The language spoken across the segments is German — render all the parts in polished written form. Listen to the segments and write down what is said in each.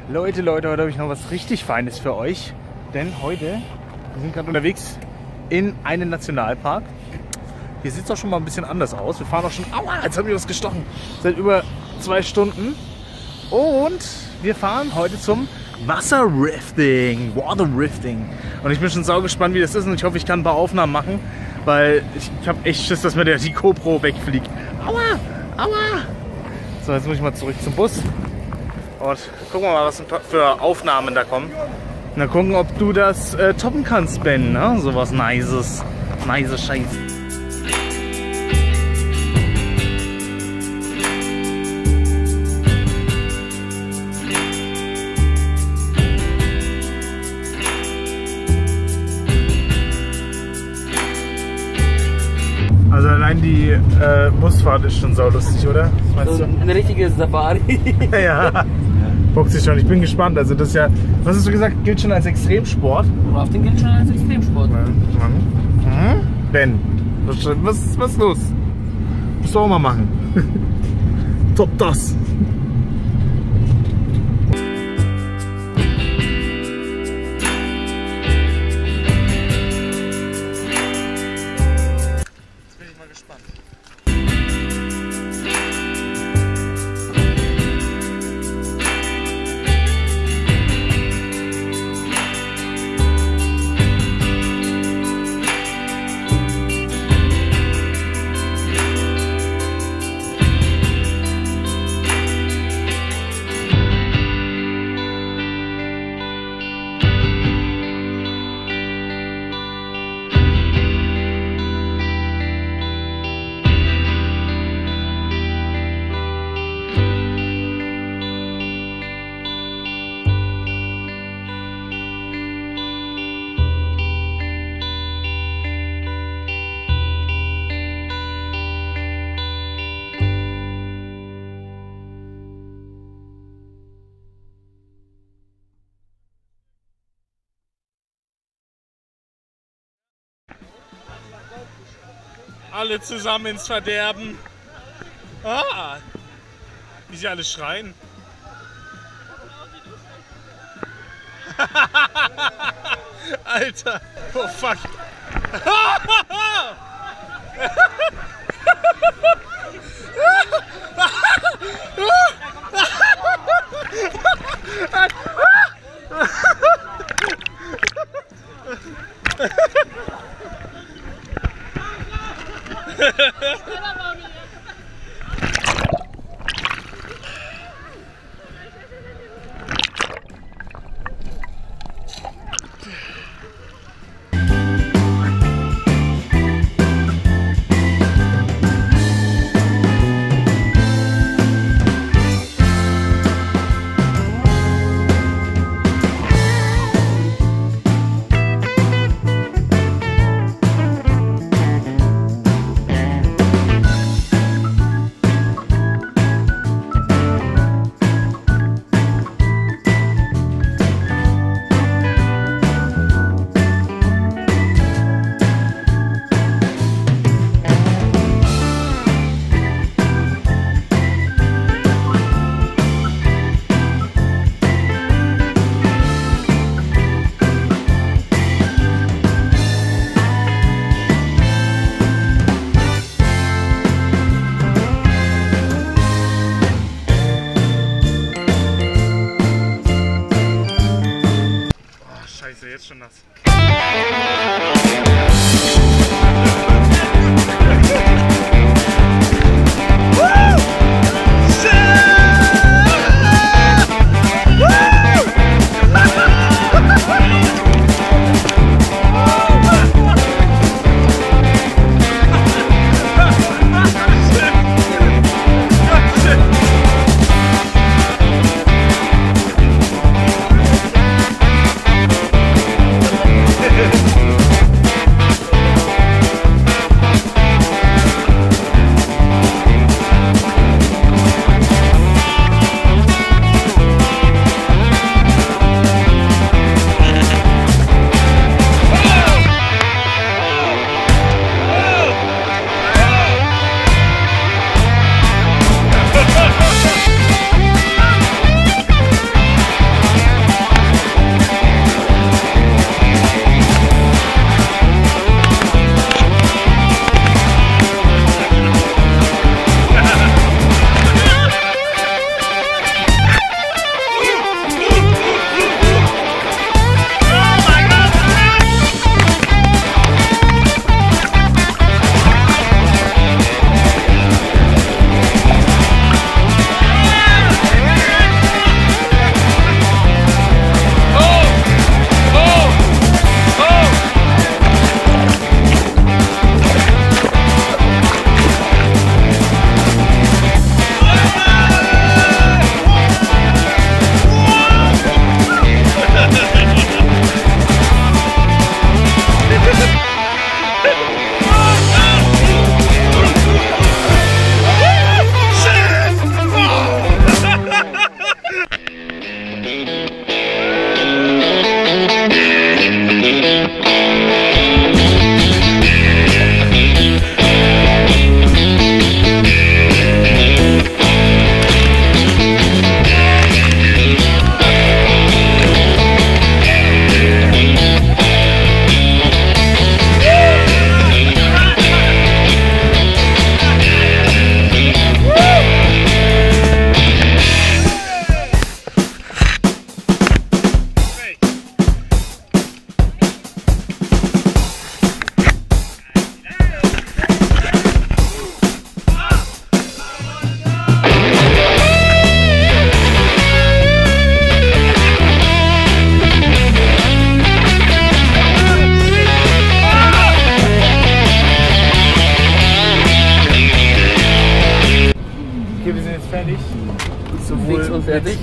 Leute, heute habe ich noch was richtig Feines für euch. Denn heute, wir sind gerade unterwegs in einen Nationalpark. Hier sieht es auch schon mal ein bisschen anders aus. Wir fahren auch schon, aua, jetzt habe ich was gestochen, seit über 2 Stunden. Und wir fahren heute zum Wasserrafting, Waterrafting. Und ich bin schon sau gespannt, wie das ist. Und ich hoffe, ich kann ein paar Aufnahmen machen, weil ich habe echt Schiss, dass mir die GoPro wegfliegt. Aua, aua. So, jetzt muss ich mal zurück zum Bus. Und gucken wir mal, was für Aufnahmen da kommen. Und dann gucken, ob du das toppen kannst, Ben. Ne? So was Nices. Nice Scheiß. Also allein die Busfahrt ist schon saulustig, oder? Was meinst du? Eine richtige Safari. Ja, bockt sich schon. Ich bin gespannt. Also das ist ja, was hast du gesagt, gilt schon als Extremsport? Rafting gilt schon als Extremsport. Ben, was ist los? Musst du auch mal machen. Top das. Alle zusammen ins Verderben. Ah, wie sie alle schreien. Alter, oh fuck. Jetzt schon nass.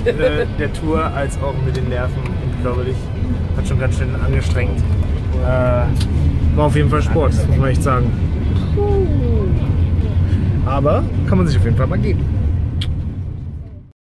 der Tour als auch mit den Nerven körperlich. Hat schon ganz schön angestrengt. War auf jeden Fall Sport, muss man echt sagen. Aber kann man sich auf jeden Fall mal geben.